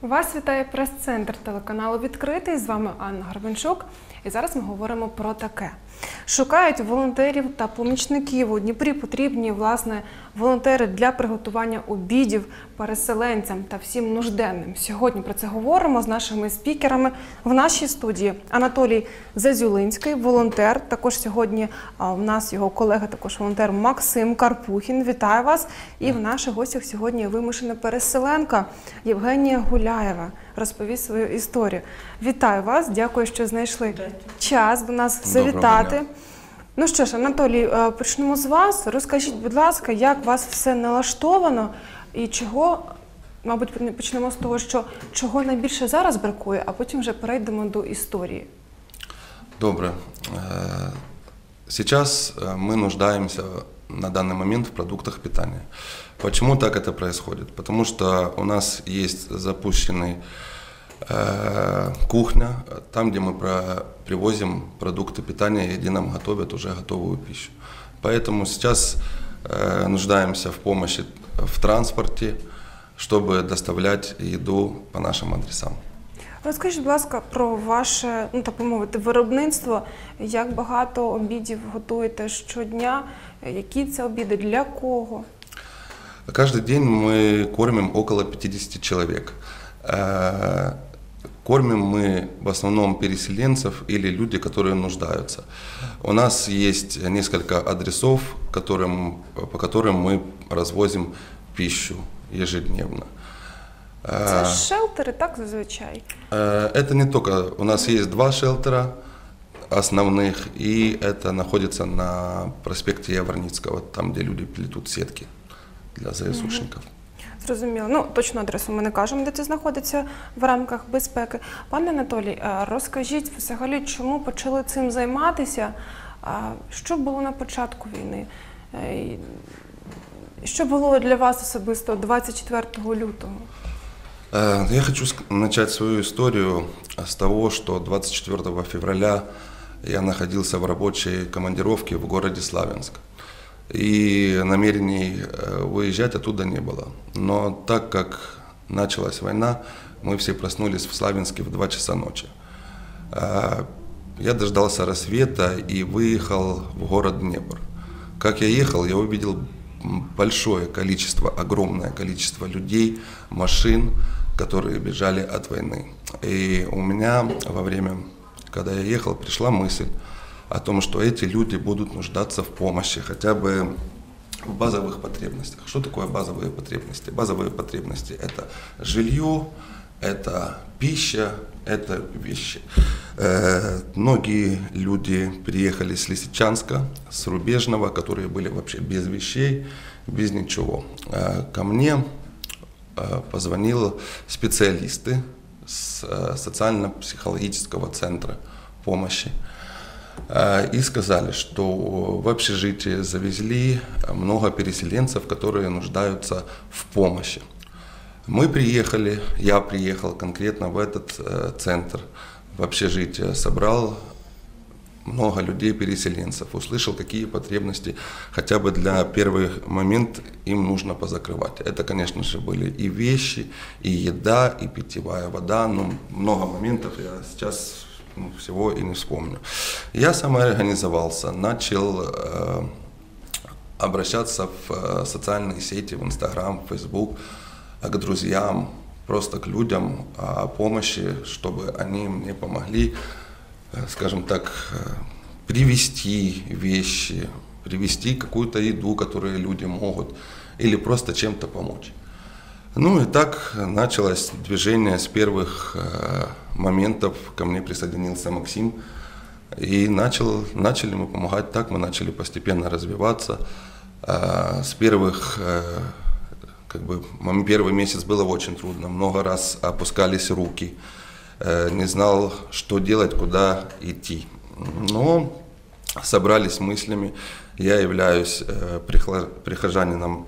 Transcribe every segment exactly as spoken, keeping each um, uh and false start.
Вас вітає прес-центр телеканалу «Відкритий». З вами Анна Горбанчук. І зараз ми говоримо про таке. Шукають волонтерів та помічників. У Дніпрі потрібні, власне, волонтери для приготування обідів переселенцям та всім нужденним. Сьогодні про це говоримо з нашими спікерами в нашій студії. Анатолій Зазюлинський, волонтер. Також сьогодні в нас його колега, також волонтер Максим Карпухін. Вітаю вас. І в наших гостях сьогодні вимушена переселенка Євгенія Гуляєва. Розповість свою історію. Вітаю вас, дякую, що знайшли час до нас завітати. Ну що ж, Анатолій, почнемо з вас. Розкажіть, будь ласка, як у вас все налаштовано і чого, мабуть, почнемо з того, що чого найбільше зараз бракує, а потім вже перейдемо до історії. Добре. Сейчас мы нуждаемся на данный момент в продуктах питания. Почему так это происходит? Потому что у нас есть запущенный э, кухня, там, где мы про, привозим продукты питания, где нам готовят уже готовую пищу. Поэтому сейчас э, нуждаемся в помощи в транспорте, чтобы доставлять еду по нашим адресам. Розкажіть, будь ласка, про ваше, ну так би мовити, виробництво. Як багато обідів готуєте щодня? Які це обіди? Для кого? Каждый день мы кормим около пятидесяти человек. Кормим мы в основном переселенцев или люди, которые нуждаются. У нас есть несколько адресов, которым, по которым мы развозим пищу ежедневно. Це шелтери, так, зазвичай? Это не только. У нас есть два шелтера основных, и это находится на проспекте Яворницкого, там, где люди плетут сетки для ЗСУшників. Зрозуміло. Ну, точну адресу ми не кажемо, де це знаходиться в рамках безпеки. Пане Анатолій, розкажіть взагалі, чому почали цим займатися? Що було на початку війни? Що було для вас особисто двадцять четвертого лютого? Я хочу начать свою историю с того, что двадцать четвёртого февраля я находился в рабочей командировке в городе Славянск. И намерений выезжать оттуда не было. Но так как началась война, мы все проснулись в Славянске в два часа ночи. Я дождался рассвета и выехал в город Днепр. Как я ехал, я увидел большое количество, огромное количество людей, машин, которые бежали от войны. И у меня во время, когда я ехал, пришла мысль о том, что эти люди будут нуждаться в помощи, хотя бы в базовых потребностях. Что такое базовые потребности? Базовые потребности – это жилье, это пища, это вещи. Э, многие люди приехали с Лисичанска, с Рубежного, которые были вообще без вещей, без ничего. Э, ко мне э, позвонили специалисты с э, социально-психологического центра помощи и сказали, что в общежитие завезли много переселенцев, которые нуждаются в помощи. Мы приехали, я приехал конкретно в этот центр, в общежитие, собрал много людей-переселенцев, услышал, какие потребности хотя бы для первых момент им нужно позакрывать. Это, конечно же, были и вещи, и еда, и питьевая вода, но много моментов я сейчас всего и не вспомню. Я самоорганизовался, начал э, обращаться в э, социальные сети, в Инстаграм, в Фейсбук, э, к друзьям, просто к людям о помощи, чтобы они мне помогли, э, скажем так, э, привезти вещи, привезти какую-то еду, которую люди могут, или просто чем-то помочь. Ну и так началось движение с первых э, моментов. Ко мне присоединился Максим. И начал, начали мы помогать так, мы начали постепенно развиваться. Э, с первых, э, как бы, первый месяц было очень трудно. Много раз опускались руки. Э, не знал, что делать, куда идти. Но собрались мыслями. Я являюсь э, прихожанином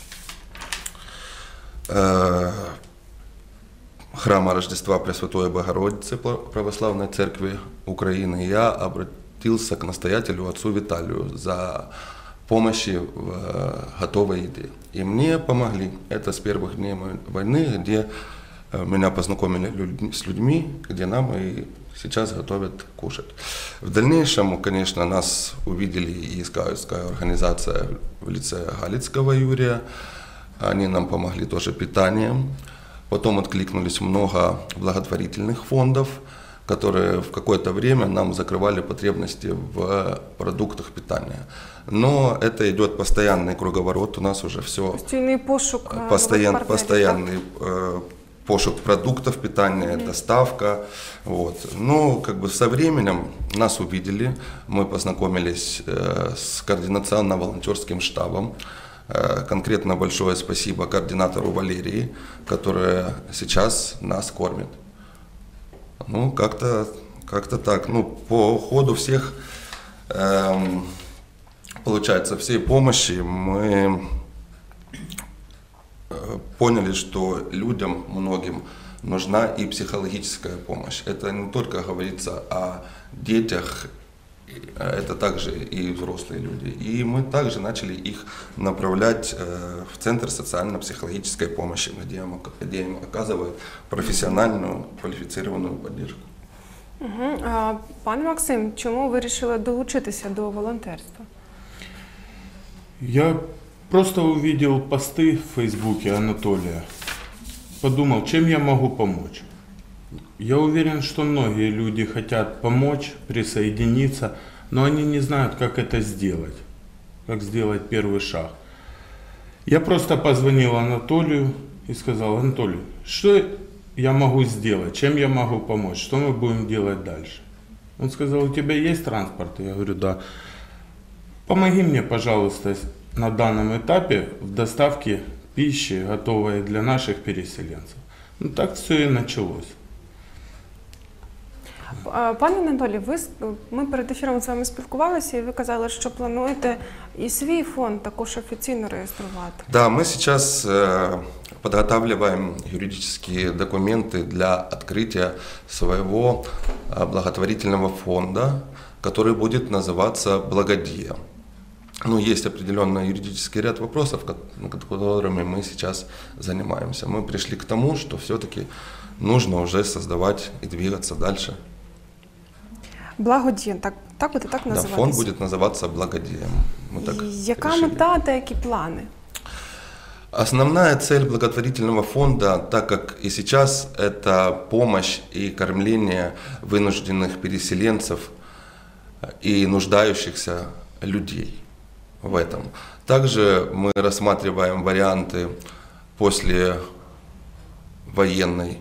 храма Рождества Пресвятой Богородицы Православной Церкви Украины, я обратился к настоятелю отцу Виталию за помощи в готовой еде. И мне помогли. Это с первых дней войны, где э, меня познакомили людь- с людьми, где нам и сейчас готовят кушать. В дальнейшем, конечно, нас увидели и искаутская организация в лице Галицкого Юрия. Они нам помогли тоже питанием. Потом откликнулись много благотворительных фондов, которые в какое-то время нам закрывали потребности в продуктах питания. Но это идет постоянный круговорот, у нас уже все Постійний пошук е, постоян, нових партнерів, постоянный э, пошук продуктов питания, доставка. Вот. Ну, как бы со временем нас увидели, мы познакомились э, с координационно-волонтерским штабом. Э, конкретно большое спасибо координатору Валерии, которая сейчас нас кормит. Ну, как-то как-то так. Ну, по ходу всех, эм, получается, всей помощи мы поняли, что людям, многим, нужна и психологическая помощь. Это не только говорится о детях, это также и взрослые люди. И мы также начали их направлять в Центр социально-психологической помощи, где им, где им оказывают профессиональную, квалифицированную поддержку. Угу. А, пане Максим, чому ви вирішили долучитися до волонтерства? Я просто увидел посты в Фейсбуке Анатолия, подумал, чем я могу помочь. Я уверен, что многие люди хотят помочь, присоединиться, но они не знают, как это сделать, как сделать первый шаг. Я просто позвонил Анатолию и сказал: Анатолий, что я могу сделать, чем я могу помочь, что мы будем делать дальше? Он сказал: у тебя есть транспорт? Я говорю: да. Помоги мне, пожалуйста, на данном этапе в доставке пищи, готовой для наших переселенцев. Ну так все и началось. А, Пане Анатолій, ви с- ми перед ефіром з вами спілкувалися, і ви казали, що плануєте і свій фонд також офіційно реєструвати. Да, мы сейчас э, подготавливаем юридические документы для открытия своего э, благотворительного фонда, который будет называться «Благодия». Ну, есть определенный юридический ряд вопросов, ко- которыми мы сейчас занимаемся. Мы пришли к тому, что все-таки нужно уже создавать и двигаться дальше. Благодійно, так, так буде так Да, називатися? фонд будет называться «Благодия». Мы так І Яка решили. мета та які плани? Основная цель благотворительного фонда, так как и сейчас, это помощь и кормление вынужденных переселенцев и нуждающихся людей в этом. Также мы рассматриваем варианты после военной,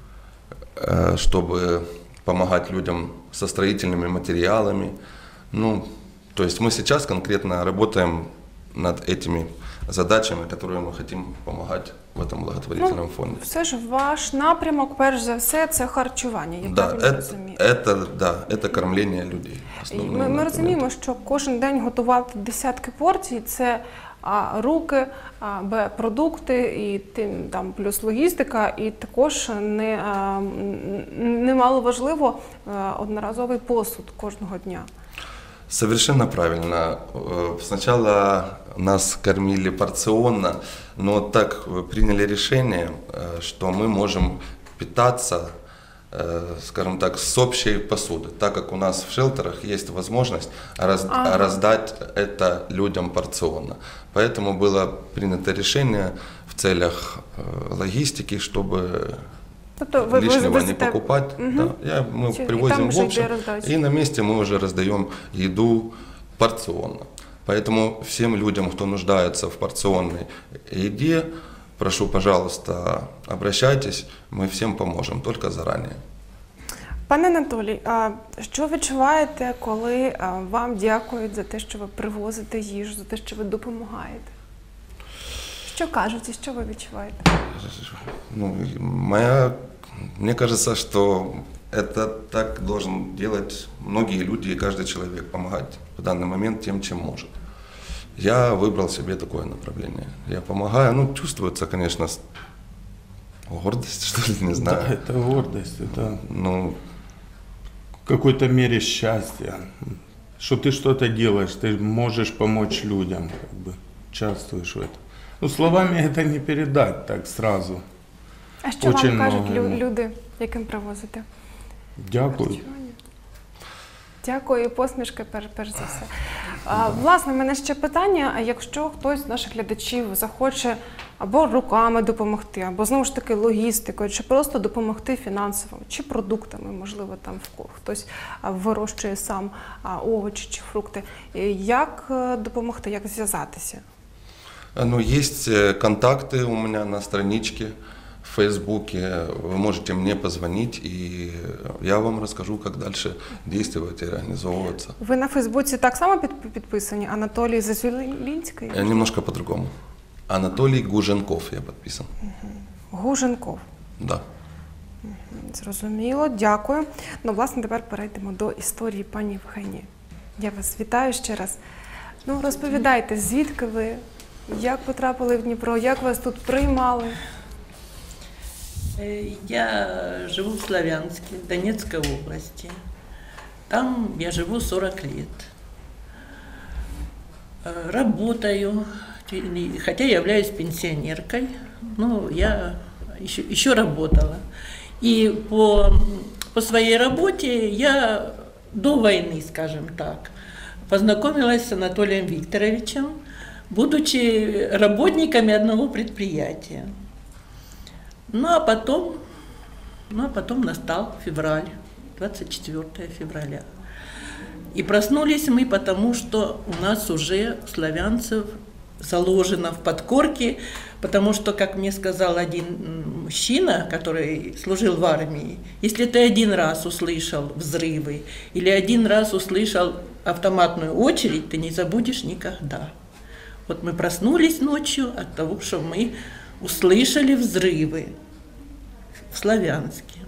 э, чтобы помогать людям со строительными материалами. Ну, то есть мы сейчас конкретно работаем над этими задачами, которые мы хотим помогать в этом благотворительном фонде. Все ж ваш напрямок, перш за все, це харчування, я Да, правильно это, розумію? это, да, это кормление людей. І основные Ми, ми моменты. розуміємо, що кожен день готувати десятки порцій – це а, руки, а, б, продукти, і тим, там, плюс логістика, і також не, а, м, немало важливо а, одноразовий посуд кожного дня. Совершенно правильно. Э, Сначала нас кормили порционно, но так приняли решение, э, что мы можем питаться, э, скажем так, с общей посуды, так как у нас в шелтерах есть возможность раз- Ага. раздать это людям порционно. Поэтому было принято решение в целях э, логистики, чтобы Тобто ви, ви лишнего не везете- покупать. Мгм. Да. Я, мы Чи- і привозим там в вже общем, йде роздача. и на месте мы уже раздаем еду порционно. Поэтому всем людям, кто нуждается в порционной еде, прошу, пожалуйста, обращайтесь, мы всем поможем, только заранее. Пане Анатолій, а що відчуваєте, коли а, вам дякують за те, що ви привозите їжу, за те, що ви допомагаєте? Що кажуть і що ви відчуваєте? Ну, моя, мне кажется, что это так должен делать многие люди и каждый человек, помогать в данный момент тем, чем может. Я выбрал себе такое направление. Я помогаю, ну, чувствуется, конечно, с- гордость, что ли, не знаю. Да, это гордость, это Ну, в какой-то мере счастье, что ты что-то делаешь, ты можешь помочь людям, как бы участвуешь в этом. Ну, словами это не передать так сразу. А що Очень вам кажуть много. лю- люди, яким привозите? Дякую. Дякую, і посмішки перш, перш за все. А, власне, в мене ще питання, а якщо хтось з наших глядачів захоче або руками допомогти, або знову ж таки логістикою, чи просто допомогти фінансово, чи продуктами, можливо, там в ко- хтось а, вирощує сам а, овочі чи фрукти, і як е, допомогти, як зв'язатися? Ну, есть э, контакты у меня на страничке в Фейсбуке. Вы можете мне позвонить, и я вам расскажу, как дальше действовать и организовываться. Ви на Фейсбуці так само під, підписані? Анатолій Зазулінський? Э, Немножко по-другому. Анатолий Гуженков я подписан. Гуженков. Да. Зрозуміло, дякую. Ну, власне, тепер перейдемо до історії пані Євгенії. Я вас вітаю ще раз. Ну, розповідайте, звідки ви, як потрапили в Дніпро, як вас тут приймали? Э, Я живу в Славянске, Донецкой области. Там я живу сорок лет. Э, Работаю, и- хотя являюсь пенсионеркой, но я еще, еще работала. И по, по своей работе я до войны, скажем так, познакомилась с Анатолием Викторовичем, будучи работниками одного предприятия. Ну а потом, ну а потом настал февраль, двадцать четвёртое февраля. И проснулись мы, потому что у нас уже славянцев заложено в подкорке, потому что, как мне сказал один м, мужчина, который служил в армии, если ты один раз услышал взрывы или один раз услышал автоматную очередь, ты не забудешь никогда. Вот мы проснулись ночью от того, что мы услышали взрывы в Славянске.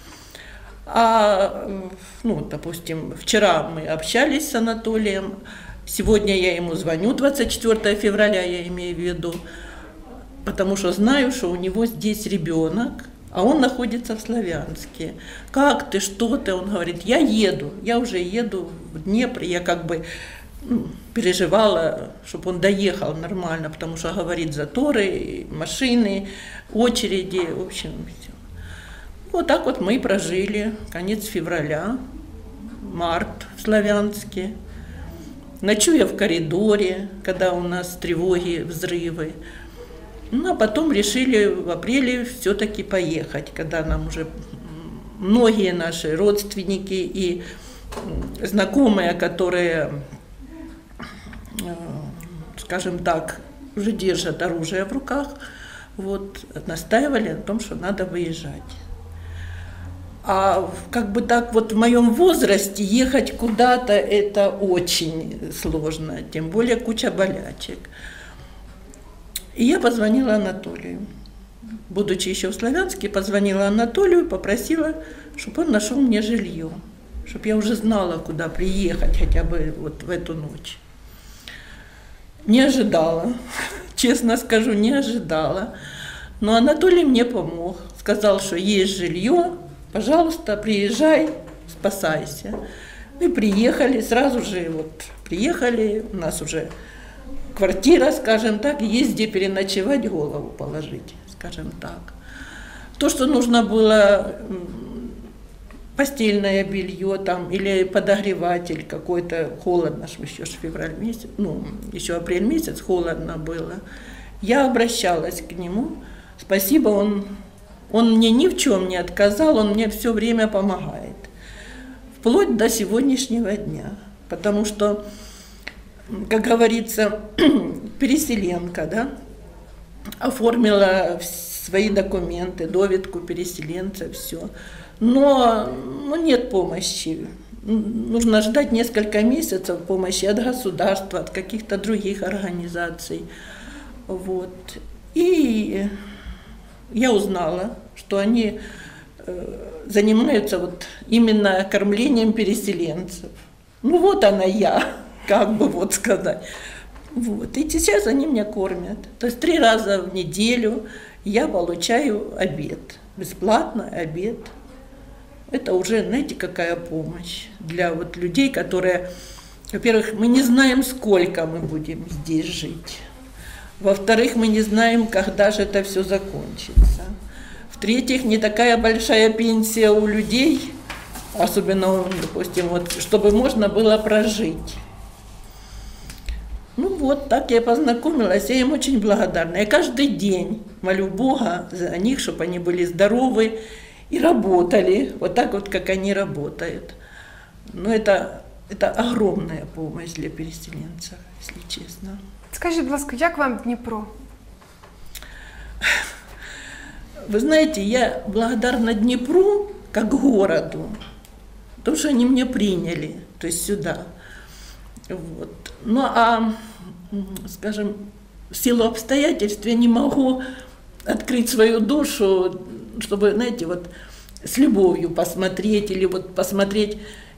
А, ну, допустим, вчера мы общались с Анатолием, сегодня я ему звоню, двадцать четвёртое февраля я имею в виду, потому что знаю, что у него здесь ребенок, а он находится в Славянске. Как ты, что ты? Он говорит, я еду, я уже еду в Днепр, я как бы ну, переживала, чтобы он доехал нормально, потому что, говорит, заторы, машины, очереди, в общем, все. Вот так вот мы прожили конец февраля, март в Славянске. Ночуя в коридоре, когда у нас тревоги, взрывы. Ну, а потом решили в апреле все-таки поехать, когда нам уже многие наши родственники и знакомые, которые, скажем так, уже держат оружие в руках, вот, настаивали на том, что надо выезжать. А как бы так вот в моем возрасте ехать куда-то это очень сложно, тем более куча болячек. И я позвонила Анатолию. Будучи еще в Славянске, позвонила Анатолию, попросила, чтобы он нашел мне жилье, чтобы я уже знала, куда приехать хотя бы вот в эту ночь. Не ожидала, честно скажу, не ожидала. Но Анатолий мне помог, сказал, что есть жилье, пожалуйста, приезжай, спасайся. Мы приехали, сразу же вот приехали, у нас уже квартира, скажем так, есть где переночевать, голову положить, скажем так. То, что нужно было постельное белье там или подогреватель какой-то, холодно, что еще ж февраль месяц, ну, еще апрель месяц холодно было. Я обращалась к нему, спасибо, он, он мне ни в чем не отказал, он мне все время помогает. Вплоть до сегодняшнего дня, потому что, как говорится, переселенка, да, оформила свои документы, довидку переселенца, все. Но ну, нет помощи. Нужно ждать несколько месяцев помощи от государства, от каких-то других организаций. Вот. И я узнала, что они э, занимаются вот именно кормлением переселенцев. Ну вот она я, как бы вот сказать. Вот. И сейчас они меня кормят. То есть три раза в неделю я получаю обед, бесплатно обед. Это уже, знаете, какая помощь для вот людей, которые, во-первых, мы не знаем, сколько мы будем здесь жить. Во-вторых, мы не знаем, когда же это все закончится. В-третьих, не такая большая пенсия у людей, особенно, допустим, вот, чтобы можно было прожить. Ну вот, так я познакомилась, я им очень благодарна. Я каждый день молю Бога за них, чтобы они были здоровы и работали, вот так вот, как они работают. Но это, это огромная помощь для переселенцев, если честно. Скажіть, будь ласка, як вам Дніпро? Вы знаете, я благодарна Днепру как городу, потому что они меня приняли, то есть сюда. Вот. Ну а, скажем, в силу обстоятельств я не могу открыть свою душу, чтобы, знаете, вот с любовью посмотреть или вот посмотреть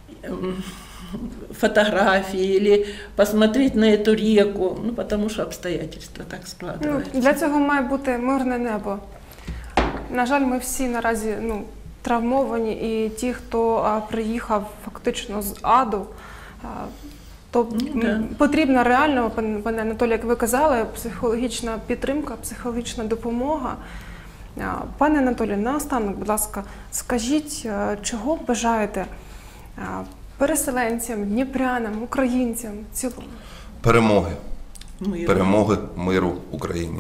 фотографии или посмотреть на эту реку, ну потому что обстоятельства так складываются. Ну, для цього має бути мирне небо. На жаль, ми всі наразі ну, травмовані, і ті, хто а, приїхав фактично з аду, а, то Ну, да. потрібна реально, пане, пане Анатолій, як ви казали, психологічна підтримка, психологічна допомога. А, Пане Анатолію, наостанок, будь ласка, скажіть, а, чого бажаєте а, переселенцям, дніпрянам, українцям в цілому? Перемоги. Миру. Перемоги, миру Україні.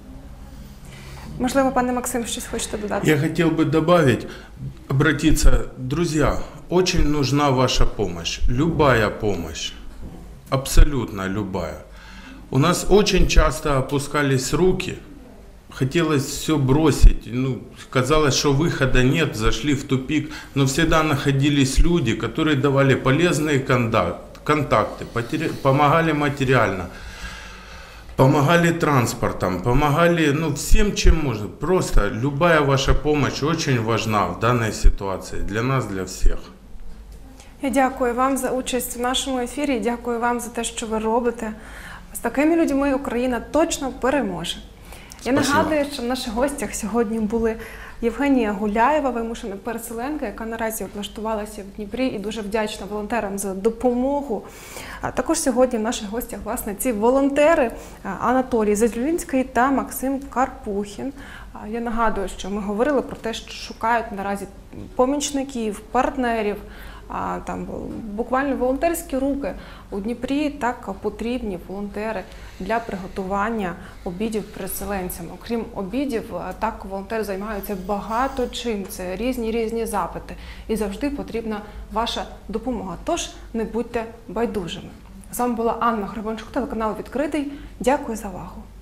Можливо, пане Максим, щось хочете додати? Я хотел бы добавить, обратиться, друзья, очень нужна ваша помощь, любая помощь, абсолютно любая. У нас очень часто опускались руки, хотелось все бросить, ну, казалось, что выхода нет, зашли в тупик, но всегда находились люди, которые давали полезные контакт, контакты, потери- помогали материально. Помогали транспортом, помогали ну, всем, чем можно. Просто любая ваша помощь очень важна в данной ситуации. Для нас, для всех. Я дякую вам за участь в нашому ефірі, дякую вам за те, що ви робите. З такими людьми Україна точно переможе. Я Спасибо. нагадую, що в наших гостях сьогодні були Євгенія Гуляєва, вимушена переселенка, яка наразі облаштувалася в Дніпрі і дуже вдячна волонтерам за допомогу. А також сьогодні в наших гостях, власне, ці волонтери Анатолій Зазюлінський та Максим Карпухін. А Я нагадую, що ми говорили про те, що шукають наразі помічників, партнерів, а, там буквально волонтерські руки. У Дніпрі так потрібні волонтери для приготування обідів переселенцям. Окрім обідів, так волонтери займаються багато чим. Це різні-різні запити. І завжди потрібна ваша допомога. Тож не будьте байдужими. З вами була Анна Гребенчук, телеканал «Відкритий». Дякую за увагу.